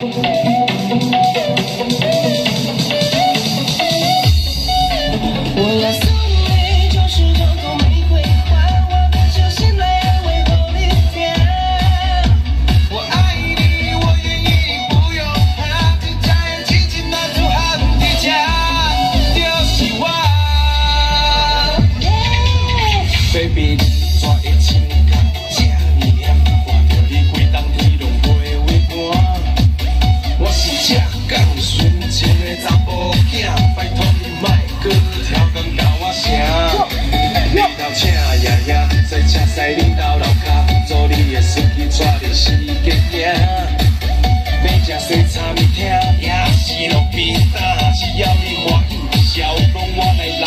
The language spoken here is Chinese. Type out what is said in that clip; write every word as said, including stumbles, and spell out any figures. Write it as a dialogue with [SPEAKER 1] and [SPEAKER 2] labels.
[SPEAKER 1] 我要送你九十九朵玫瑰花，我的手心来安慰后你天。我爱你，我愿意，不用怕，只在轻轻拿出喊的家，就是我。Baby， 怎会情感这么险？看着你规冬天拢袂畏寒。我是这港纯情的查某囝，拜托你莫搁跳工甲我声。你头请爷爷，再请驶你到楼骹，做你的司机，带你四界行。要吃西餐物听，也是路边摊，只要你欢喜，笑容我来。